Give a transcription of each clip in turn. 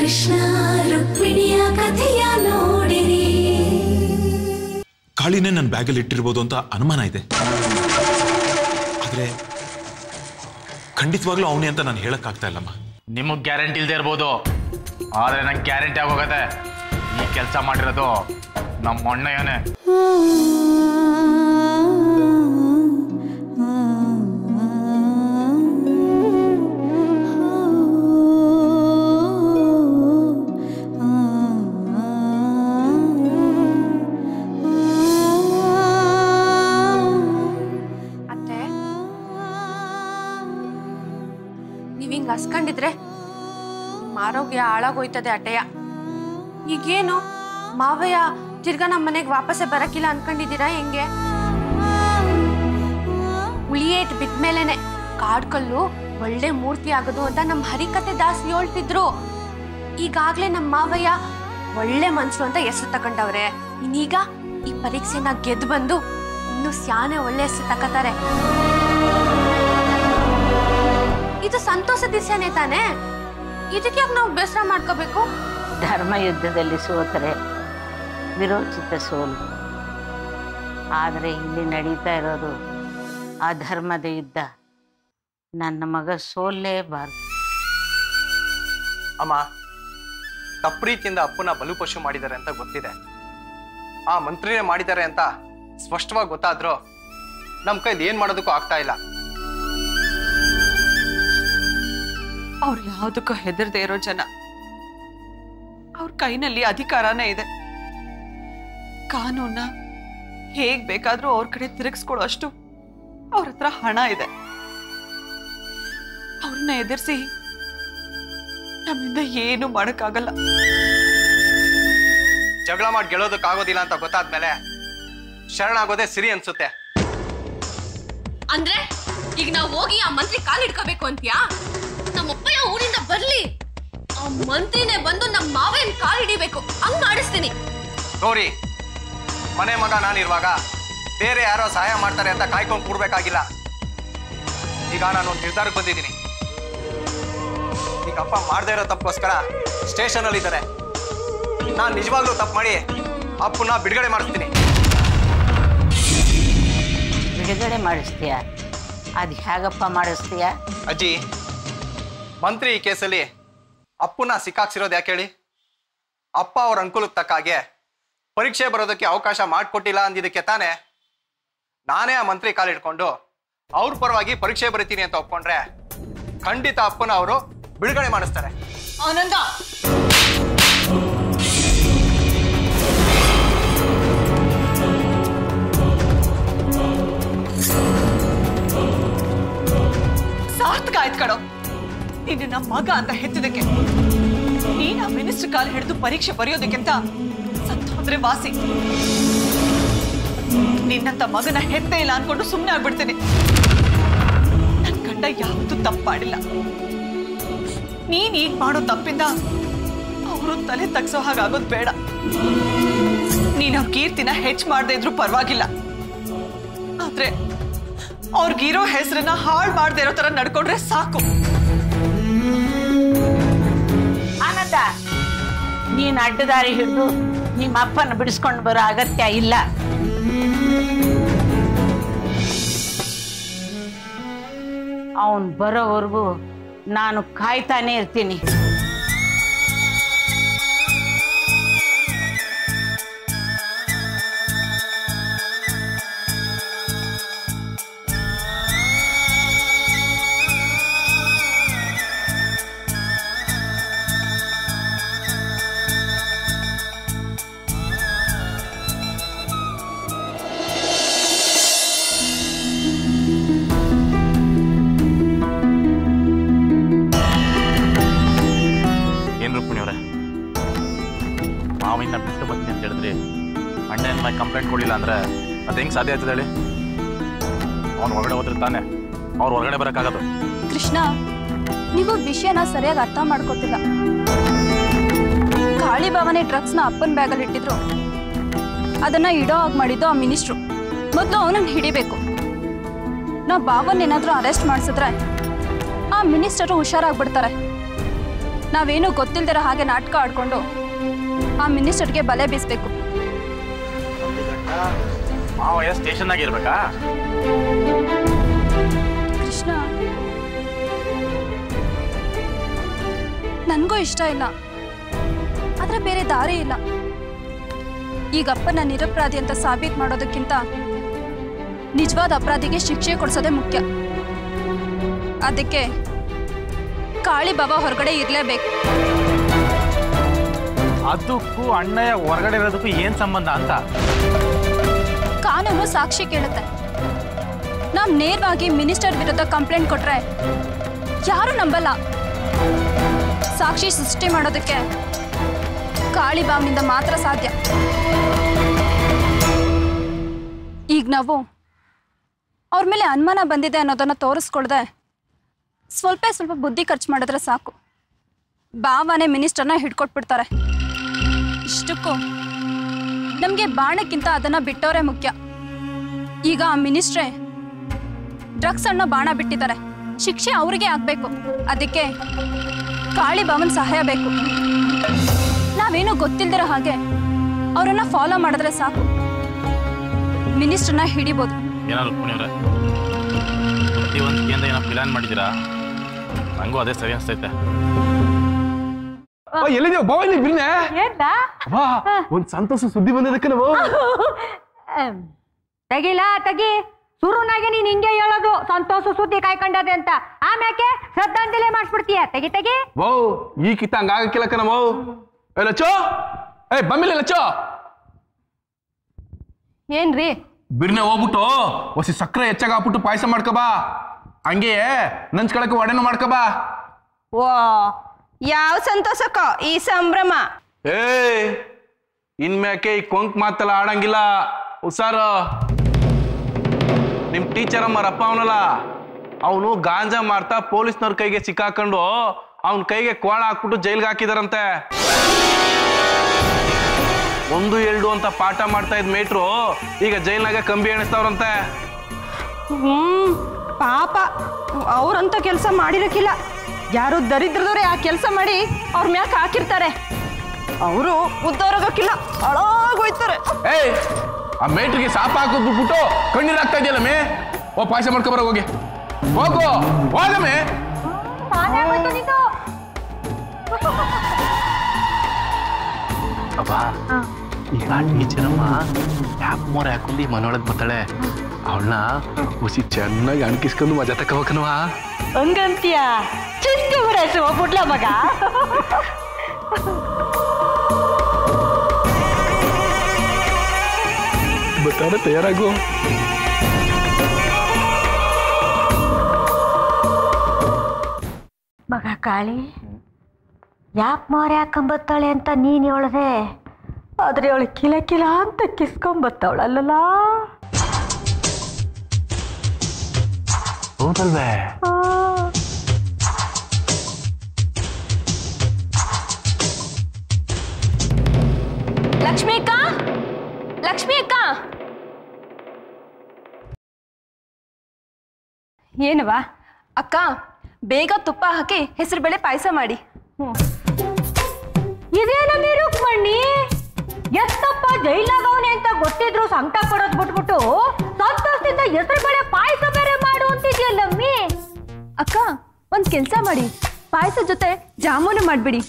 ಕೃಷ್ಣ ರುಕ್ಮಿಣಿಯ ಕಥೆಯ ನೋಡಿರಿ. ಕಾಳಿನೇ ನನ್ನ ಬ್ಯಾಗಲ್ಲಿ ಇಟ್ಟಿರ್ಬೋದು ಅಂತ ಅನುಮಾನ ಇದೆ. ಆದ್ರೆ ಖಂಡಿತವಾಗ್ಲೂ ಅವನೇ ಅಂತ ನಾನು ಹೇಳಕ್ಕಾಗ್ತಾ ಇಲ್ಲಮ್ಮ. ನಿಮಗ್ ಗ್ಯಾರಂಟಿ ಇಲ್ದೇ ಇರ್ಬೋದು, ಆದ್ರೆ ನಂಗೆ ಗ್ಯಾರಂಟಿ ಆಗೋಗತ್ತೆ ಈ ಕೆಲಸ ಮಾಡಿರೋದು ನಮ್ಮ ಅಣ್ಣಯ್ಯನೇ. ನೀವಿಂಗ್ ಹಸ್ಕೊಂಡಿದ್ರೆ ಆರೋಗ್ಯ ಹಾಳಾಗೋಯ್ತದೆ ಅಟೆಯ. ಈಗೇನು ಮಾವಯ್ಯ ತಿರ್ಗಾ ನಮ್ಮ ಮನೆಗೆ ವಾಪಸ್ಸೇ ಬರಕ್ಕಿಲ್ಲ ಅನ್ಕೊಂಡಿದ್ದೀರಾ ಹೆಂಗೆ? ಉಳಿಯೇಟ್ ಬಿದ್ಮೇಲೆನೆ ಕಾಡ್ಕಲ್ಲು ಒಳ್ಳೆ ಮೂರ್ತಿ ಆಗೋದು ಅಂತ ನಮ್ಮ ಹರಿಕತೆ ದಾಸ್ ಹೇಳ್ತಿದ್ರು. ಈಗಾಗ್ಲೇ ನಮ್ಮ ಮಾವಯ್ಯ ಒಳ್ಳೆ ಮನ್ಸರು ಅಂತ ಹೆಸರು ತಗೊಂಡವ್ರೆ. ಇನ್ನೀಗ ಈ ಪರೀಕ್ಷೆನ ಗೆದ್ದು ಬಂದು ಇನ್ನು ಸ್ಯಾನೆ ಒಳ್ಳೆ ಹೆಸರು ತಗೋತಾರೆ. ಇದು ಸಂತೋಷ ದಿವ್ಸನೇ ತಾನೆ, ಇದಕ್ಕೆ ಯಾಕೆ ನಾವು ಬೇಸರ ಮಾಡ್ಕೋಬೇಕು? ಧರ್ಮ ಯುದ್ಧದಲ್ಲಿ ಸೋತರೆ ವಿರೋಚಿತ ಸೋಲು, ಆದರೆ ಇಲ್ಲಿ ನಡೀತಾ ಇರೋದು ಅಧರ್ಮದ ಯುದ್ಧ. ನನ್ನ ಮಗ ಸೋಲ್ಲೇಬಾರ್ದು. ಅಮ್ಮ, ತಪ್ಪು ರೀತಿಯಿಂದ ಅಪ್ಪನ ಬಲುಪಶು ಮಾಡಿದ್ದಾರೆ ಅಂತ ಗೊತ್ತಿದೆ. ಆ ಮಂತ್ರಿನೇ ಮಾಡಿದ್ದಾರೆ ಅಂತ ಸ್ಪಷ್ಟವಾಗಿ ಗೊತ್ತಾದ್ರೂ ನಮ್ಮ ಕೈಲಿ ಏನ್ ಮಾಡೋದಕ್ಕೂ ಆಗ್ತಾ ಇಲ್ಲ. ಅವ್ರು ಯಾವುದಕ್ಕೂ ಹೆದರ್ದೇ ಇರೋ ಜನ. ಅವ್ರ ಕೈನಲ್ಲಿ ಅಧಿಕಾರನೇ ಇದೆ. ಕಾನೂನ ಹೇಗ್ ಬೇಕಾದ್ರೂ ಅವ್ರ ಕಡೆ ತಿರುಗಿಸ್ಕೊಳ್ಳೋ ಅಷ್ಟು ಅವ್ರ ಹತ್ರ ಹಣ ಇದೆ. ಅವ್ರನ್ನ ಎದುರಿಸಿ ನಮ್ಮಿಂದ ಏನು ಮಾಡಕ್ಕಾಗಲ್ಲ. ಜಗಳ ಮಾಡಿ ಗೆಲ್ಲೋದಕ್ಕಾಗೋದಿಲ್ಲ ಅಂತ ಗೊತ್ತಾದ್ಮೇಲೆ ಶರಣಾಗೋದೇ ಸಿರಿ ಅನ್ಸುತ್ತೆ. ಅಂದ್ರೆ ಈಗ ನಾವು ಹೋಗಿ ಆ ಮಂತ್ರಿ ಕಾಲ್ ಇಟ್ಕೋಬೇಕು ಅಂತ್ಯಾ? ನಮ್ಮಪ್ಪಯ್ಯ ಊರಿಂದ ಬರ್ಲಿ, ಆ ಮಂತ್ರಿನೇ ಬಂದು ನಮ್ಮ ಮಾವಯ್ಯನ ಕಾಲ್ ಹಿಡಿಬೇಕು, ಹಂಗ್ ಮಾಡಿಸ್ತೀನಿ. ಗೌರಿ, ಮನೆ ಮಗ ನಾನಿರುವಾಗ ಬೇರೆ ಯಾರೋ ಸಹಾಯ ಮಾಡ್ತಾರೆ ಅಂತ ಕಾಯ್ಕೊಂಡು ಕೂಡ್ಬೇಕಾಗಿಲ್ಲ. ಈಗ ನಾನು ಒಂದು ನಿರ್ಧಾರಕ್ಕೆ ಬಂದಿದ್ದೀನಿ. ಈಗ ಅಪ್ಪ ಮಾಡದೇ ಇರೋ ತಪ್ಪಗೋಸ್ಕರ ಸ್ಟೇಷನ್ ಅಲ್ಲಿ ಇದ್ದಾರೆ. ನಾನು ನಿಜವಾಗ್ಲೂ ತಪ್ಪು ಮಾಡಿ ಅಪ್ಪನ ಬಿಡುಗಡೆ ಮಾಡಿಸ್ತೀನಿ. ಬಿಡುಗಡೆ ಮಾಡಿಸ್ತೀಯ? ಅದು ಹೇಗಪ್ಪ ಮಾಡಿಸ್ತೀಯ? ಅಜ್ಜಿ, ಮಂತ್ರಿ ಈ ಕೇಸಲ್ಲಿ ಅಪ್ಪನ ಸಿಕ್ಕಾಕ್ಸಿರೋದು ಯಾಕೆ ಹೇಳಿ? ಅಪ್ಪ ಅವ್ರ ಅನುಕೂಲಕ್ಕೆ ತಕ್ಕ ಹಾಗೆ ಪರೀಕ್ಷೆ ಬರೋದಕ್ಕೆ ಅವಕಾಶ ಮಾಡಿಕೊಟ್ಟಿಲ್ಲ ಅಂದಿದ್ದಕ್ಕೆ ತಾನೇ ನಾನೇ ಆ ಮಂತ್ರಿ ಕಾಲಿಟ್ಕೊಂಡು ಅವ್ರ ಪರವಾಗಿ ಪರೀಕ್ಷೆ ಬರೀತೀನಿ ಅಂತ ಒಪ್ಕೊಂಡ್ರೆ ಖಂಡಿತ ಅಪ್ಪನ ಅವರು ಬಿಡುಗಡೆ ಮಾಡಿಸ್ತಾರೆ. ಆನಂದ, ಸಾರ್ಥಕ ಆಯ್ತು ಕಣೋ. ನೀನು ನಮ್ಮ ಮಗ ಅಂತ ಹೆತ್ತಿದಕ್ಕೆ. ನೀನ್ ಆ ಮಿನಿಸ್ಟರ್ ಕಾಲ್ ಹಿಡಿದು ಪರೀಕ್ಷೆ ಬರೆಯೋದಕ್ಕಿಂತ ಸತ್ತು ಹೋದ್ರೆ ವಾಸಿ. ನಿನ್ನಂತ ಮಗನ ಹೆತ್ತೇ ಇಲ್ಲ ಅನ್ಕೊಂಡು ಸುಮ್ಮನೆ ಆಗ್ಬಿಡ್ತೀನಿ. ನನ್ ಗಂಡ ಯಾವತ್ತೂ ತಪ್ಪು ಮಾಡಿಲ್ಲ. ನೀನ್ ಈಗ ಮಾಡೋ ತಪ್ಪಿಂದ ಅವರು ತಲೆ ತಗ್ಸೋ ಹಾಗಾಗೋದು ಬೇಡ. ನೀನ್ ಅವ್ರ ಕೀರ್ತಿನ ಹೆಚ್ಚು ಮಾಡದೇ ಇದ್ರು ಪರವಾಗಿಲ್ಲ, ಆದ್ರೆ ಅವ್ರಿಗಿರೋ ಹೆಸರನ್ನ ಹಾಳು ಮಾಡದೇ ಇರೋ ತರ ನಡ್ಕೊಂಡ್ರೆ ಸಾಕು. ಆನಂದ, ನೀನ್ ಅಡ್ಡದಾರಿ ಹಿಡಿದು ನಿಮ್ಮ ಅಪ್ಪನ ಬಿಡಿಸ್ಕೊಂಡು ಬರೋ ಅಗತ್ಯ ಇಲ್ಲ. ಅವನ್ ಬರೋವರೆಗೂ ನಾನು ಕಾಯ್ತಾನೆ ಇರ್ತೀನಿ. ಮಾವಿನ ಬಿಟ್ಟು ಬರ್ತೀನಿ ಅಂತ ಹೇಳಿದ್ರಿ, ಅಣ್ಣನ ಕಂಪ್ಲೇಂಟ್ ಕೊಡಲಿಲ್ಲ ಅಂದ್ರೆ ಅದು ಹೆಂಗೆ ಸಾಧ್ಯ ಆಯ್ತದೆ ಹೇಳಿ? ಅವ್ನು ಹೊರಗಡೆ ಹೋದ್ರೆ ತಾನೆ ಅವ್ರು ಹೊರಗಡೆ ಬರೋಕ್ಕಾಗೋದು. ಕೃಷ್ಣ, ನೀವು ವಿಷಯನ ಸರಿಯಾಗಿ ಅರ್ಥ ಮಾಡ್ಕೋತಿಲ್ಲ. ಕಾಳಿ ಭವಾನಿ ಡ್ರಗ್ಸ್ನ ಅಪ್ಪನ ಬ್ಯಾಗಲ್ಲಿ ಇಟ್ಟಿದ್ರು. ಅದನ್ನ ಇಡೋ ಆಗಿ ಮಾಡಿದ್ದು ಆ ಮಿನಿಸ್ಟ್ರು. ಮೊದಲು ಅವನನ್ನು ಹಿಡಿಬೇಕು. ನಾವು ಬಾವನ್ ಏನಾದರೂ ಅರೆಸ್ಟ್ ಮಾಡಿಸಿದ್ರೆ ಆ ಮಿನಿಸ್ಟರು ಹುಷಾರಾಗ್ಬಿಡ್ತಾರೆ. ನಾವೇನೂ ಗೊತ್ತಿಲ್ದಿರೋ ಹಾಗೆ ನಾಟಕ ಆಡ್ಕೊಂಡು ಆ ಮಿನಿಸ್ಟರ್ಗೆ ಬಲೆ ಬೀಸ್ಬೇಕು. ಮಾವಯ್ಯ ಸ್ಟೇಷನ್ ಆಗಿರ್ಬೇಕಾ? ಕೃಷ್ಣ, ನನಗೂ ಇಷ್ಟ ಇಲ್ಲ, ಆದ್ರೆ ಬೇರೆ ದಾರಿ ಇಲ್ಲ. ಈಗಪ್ಪನ ನಿರಪರಾಧಿ ಅಂತ ಸಾಬೀತು ಮಾಡೋದಕ್ಕಿಂತ ನಿಜವಾದ ಅಪರಾಧಿಗೆ ಶಿಕ್ಷೆ ಕೊಡಿಸೋದೇ ಮುಖ್ಯ. ಅದಕ್ಕೆ ಕಾಳಿ ಬಾಬಾ ಹೊರಗಡೆ ಇರಲೇಬೇಕು. ಅದಕ್ಕೂ ಅಣ್ಣಯ್ಯ ಹೊರಗಡೆ ಇರೋದಕ್ಕೂ ಏನ್ ಸಂಬಂಧ ಅಂತ? ಕಾನೂನು ಸಾಕ್ಷಿ ಕೇಳುತ್ತೆ. ನಾವು ನೇರವಾಗಿ ಮಿನಿಸ್ಟರ್ ವಿರುದ್ಧ ಕಂಪ್ಲೇಂಟ್ ಕೊಟ್ರೆ ಯಾರು ನಂಬಲ್ಲ. ಸಾಕ್ಷಿ ಸೃಷ್ಟಿ ಮಾಡೋದಕ್ಕೆ ಕಾಳಿ ಬಾವಿನಿಂದ ಮಾತ್ರ ಸಾಧ್ಯ. ಈಗ ನಾವು ಅವ್ರ ಮೇಲೆ ಅನುಮಾನ ಬಂದಿದೆ ಅನ್ನೋದನ್ನ ತೋರಿಸ್ಕೊಳ್ದೆ ಸ್ವಲ್ಪ ಬುದ್ಧಿ ಖರ್ಚು ಮಾಡಿದ್ರೆ ಸಾಕು, ಬಾವನೇ ಮಿನಿಸ್ಟರ್ನ ಹಿಡ್ಕೊಟ್ಬಿಡ್ತಾರೆ. ಇಷ್ಟಕ್ಕೂ ನಮಗೆ ಬಾಣಕ್ಕಿಂತ ಅದನ್ನ ಬಿಟ್ಟವರೇ ಮುಖ್ಯ. ಈಗ ಆ ಮಿನಿಸ್ಟ್ರೇ ಡ್ರಗ್ಸ್ ಅನ್ನೋ ಬಾಣ ಬಿಟ್ಟಿದ್ದಾರೆ, ಶಿಕ್ಷೆ ಅವ್ರಿಗೆ ಆಗ್ಬೇಕು. ಅದಕ್ಕೆ ಕಾಳಿ ಬಾವನ್ ಸಹಾಯ ಬೇಕು. ನಾವೇನು ಗೊತ್ತಿಲ್ದಿರೋ ಹಾಗೆ ಅವರನ್ನ ಫಾಲೋ ಮಾಡಿದ್ರೆ ಸಾಕು, ಮಿನಿಸ್ಟರ್ನ ಹಿಡಿಬೋದು. ಏನಾದ್ರು ರುಕ್ಮಿಣಿಯವ್ರೆ, ಪ್ರತಿಯೊಂದಕ್ಕಿಂತ ಏನೋ ಪ್ಲಾನ್ ಮಾಡಿದ್ದೀರಾ? ನಂಗೂ ಅದೇ ಸರಿ ಅನ್ಸ್ತೈತೆ. ಎಲ್ಲಿದ್ದೀವ ಬಾವ? ಇಲ್ಲಿ ಬಿರ್ನೆ ಒಂದ್ ಸಂತೋಷ ಸುದ್ದಿ ಬಂದಿದ್ದಕ್ಕೆ ನಾವು ತಗಿ ಶುರುನಾಗೆ ನೀನ್ ಹಿಂಗೆ ಹೇಳೋದು ಸಂತೋಷ ಸುದ್ದಿ ಕಾಯ್ಕೊಂಡದೆ ಅಂತ, ಆಮ್ಯಾಕೆ ಶ್ರದ್ಧಾಂಜಲಿ ಮಾಡಿಸ್ಬಿಡ್ತೀಯ. ತೆಗಿ ವೌ ಈ ಕಿತ್ತ ಹಂಗಾಗಕ್ಕಿಲ್ಲಕ್ಕ ನಾವು. ಲಚ್ಚೋ, ಬಂಬಿಲ್ಲ ಲಚ್ಚೋ. ಏನ್ರಿ? ಬಿರ್ನೆ ಹೋಗ್ಬಿಟ್ಟು ಹೊಸಿ ಸಕ್ಕರೆ ಹೆಚ್ಚಾಗ ಹಾಕ್ಬಿಟ್ಟು ಪಾಯಸ ಮಾಡ್ಕಬಾ, ಹಂಗೆ ನಂಚ್ಕೊಳಕ್ಕೆ ಒಡೆನೂ ಮಾಡ್ಕಬಾ. ಓ ಯಾವ ಸಂತೋಷಕ್ಕೋ ಈ ಸಂಭ್ರಮ? ಇನ್ಮ್ಯಾಕೆ ಈ ಕೊಂಕ್ ಮಾತೆಲ್ಲ ಆಡಂಗಿಲ್ಲ, ಹುಷಾರು. ನಿಮ್ ಟೀಚರ್ ಅಮ್ಮರಪ್ಪ ಅವನಲ್ಲ, ಅವನು ಗಾಂಜಾ ಮಾರ್ತಾ ಪೊಲೀಸ್ನವ್ರ ಕೈಗೆ ಸಿಕ್ಕಾಕೊಂಡು ಅವನ ಕೈಗೆ ಕೋಳ ಹಾಕ್ಬಿಟ್ಟು ಜೈಲ್ಗೆ ಹಾಕಿದಾರಂತೆ. 1-2 ಅಂತ ಪಾಠ ಮಾಡ್ತಾ ಇದ್ ಮೇಟ್ರು ಈಗ ಜೈಲ್ನಾಗ ಕಂಬಿ ಎಣಿಸ್ತಾವ್ರಂತೆ. ಪಾಪ ಅವ್ರಂತ ಕೆಲಸ ಮಾಡಿರಕ್ಕಿಲ್ಲ, ಯಾರು ದರಿದ್ರದವ್ರೆ ಆ ಕೆಲಸ ಮಾಡಿ ಅವ್ರ ಮ್ಯಾಕ್ ಹಾಕಿರ್ತಾರೆ. ಅವರು ಉದ್ದಾರೋಗಕ್ಕಿಲ್ಲ, ಹಾಳಾಗೋಯ್ತಾರೆ. ಆ ಮೇಟ್ರಿಗೆ ಸಾಪ ಹಾಕೋದ್ ಬಿಟ್ಬಿಟ್ಟು ಕಣ್ಣೀರ್ ಆಗ್ತಾ ಇದೆಯಲ್ಲ ಮೇ. ಓ ಪಾಯಸ ಮಾಡ್ಕೊಬರ, ಹೋಗಿ ಹೋಗು ಹೋಗಮೇ. ಅಬ್ಬಾ, ಈಗ ಟೀಚರಮ್ಮ ಯಾಕೆ ಮೋರ ಹಾಕೊಂಡು ಈ ಮನೊಳಗೆ ಬರ್ತಾಳೆ. ಅವಳನ್ನ ಹುಸಿ ಚೆನ್ನಾಗಿ ಅಣಕಿಸ್ಕೊಂಡು ಮಜಾ ತಕೋಬೇಕನ್ವಾ. ಹಂಗಂತೀಯ? ಚಿಂತೆ ಬಿಡಾಯ್ತು ಹೋಗ್ಬಿಡ್ಲ ಮಗ. ಬರ್ತಾನೆ, ತಯಾರಾಗು. ಮಗ ಕಾಳಿ, ಯಾಕೆ ಮಾರಿ ಹಾಕೊಂಬತ್ತಾಳೆ ಅಂತ ನೀನ್ ಹೇಳ್ದೆ, ಆದ್ರೆ ಅವಳು ಕಿಲ ಅಂತ ಕಿಸ್ಕೊಂಬತ್ತವಳಲ್ಲ. ಹೌದಲ್ವೇ? ಲಕ್ಷ್ಮಿ ಅಕ್ಕ, ಲಕ್ಷ್ಮಿ ಅಕ್ಕ. ಏನವಾ ಅಕ್ಕ, ಬೇಗ ತುಪ್ಪ ಹಾಕಿ ಹೆಸರು ಬೇಳೆ ಪಾಯಸ ಮಾಡಿ. ಇದೇನ ರುಕ್ಮಣ್ಣಿ, ಎತ್ತಪ್ಪ ಜೈಲಾಗವನೆ ಅಂತ ಗೊತ್ತಿದ್ರು ಸಂಕಟ ಕೊಡೋದ್ ಬಿಟ್ಬಿಟ್ಟು ಸಂತೋಷದಿಂದ ಹೆಸರು ಬೇಳೆ ಪಾಯಸ ಬೇರೆ ಮಾಡು ಅಂತಿದ್ಯಲ್ಲಮ್ಮಿ. ಅಕ್ಕ, ಒಂದ್ ಕೆಲ್ಸ ಮಾಡಿ, ಪಾಯಸ ಜೊತೆ ಜಾಮೂನು ಮಾಡ್ಬಿಡಿ.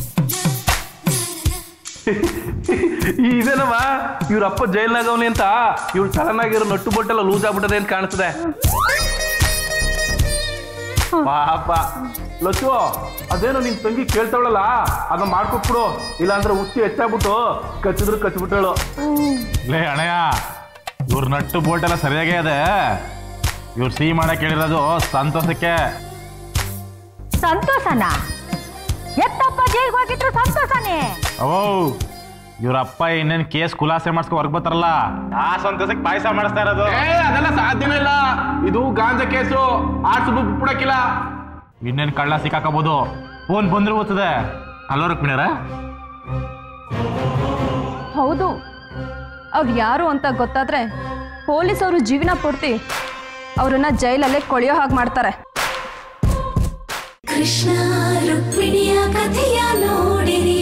ಇದೇನವ ಇವ್ರಪ್ಪ ಜೈಲ್ನಾಗವನಿ ಅಂತ ಇವ್ಳು ಸಡನ್ನಾಗಿರೋ ನಟ್ಟು ಬೊಟ್ಟೆಲ್ಲ ಲೂಸ್ ಆಗ್ಬಿಟ್ಟದೆ ಅಂತ ಕಾಣಿಸ್ತದೆ. ಪಾಪ ಲಚ್ಚು, ಅದೇನೋ ನಿನ್ ತಂಗಿ ಕೇಳ್ತಾವಳಲ್ಲ, ಅದನ್ನ ಮಾಡ್ಕೊಟ್ಬಿಡು, ಇಲ್ಲಾಂದ್ರೆ ಹುಚ್ಚಿ ಹೆಚ್ಚಾಗ್ಬಿಟ್ಟು ಕಚ್ಚಿದ್ರು ಕಚ್ಬಿಟ್ಟಳು. ಲೇ ಅಣಯ್ಯ, ಇವ್ರ ನಟ್ಟು ಬೋಲ್ಟ್ ಎಲ್ಲ ಸರಿಯಾಗೇ ಇದೆ. ಇವ್ರು ಸಿಹಿ ಮಾಡಕ್ ಹೇಳಿರೋದು ಸಂತೋಷಕ್ಕೆ. ಸಂತೋಷನ? ಎತ್ತಪ್ಪ ಜೈಲ್ಗೆ ಹೋಗಿದ್ರು ಸಂತೋಷನೇ? ಓ, ಇವ್ರಪ್ಪ ಇನ್ನೇನು ಕೇಸ್ ಖುಲಾಸೆ ಮಾಡಿಸ್ಕೊ ಹೊರಗೆ ಬರ್ತಾರಲ್ಲ, ಆ ಸಂತೋಷಕ್ಕೆ ಪಾಯಸ ಮಾಡಿಸ್ತಾ ಇರೋದು. ಅದೆಲ್ಲ ಸಾಧ್ಯನೇ ಇಲ್ಲ, ಇದು ಗಾಂಜಾ ಕೇಸು, ಆಡ್ಸು ಬಿಡಕ್ಕಿಲ್ಲ. ಇನ್ನೇನು ಕಳ್ಳ ಸಿಕ್ಕಾಕಬಹುದು, ಫೋನ್ ಬಂದ್ರು ಓದ್ತದೆ. ಅಲ್ವ ರುಕ್ಮಿಣಿಯರ? ಹೌದು, ಅವ್ರು ಯಾರು ಅಂತ ಗೊತ್ತಾದ್ರೆ ಪೊಲೀಸವರು ಜೀವನ ಪೂರ್ತಿ ಅವ್ರನ್ನ ಜೈಲಲ್ಲೇ ಕೊಳೆಯೋ ಹಾಗೆ ಮಾಡ್ತಾರೆ. ಕೃಷ್ಣ ರುಕ್ಮಿಣಿಯ ಕಥೆಯ ನೋಡಿರಿ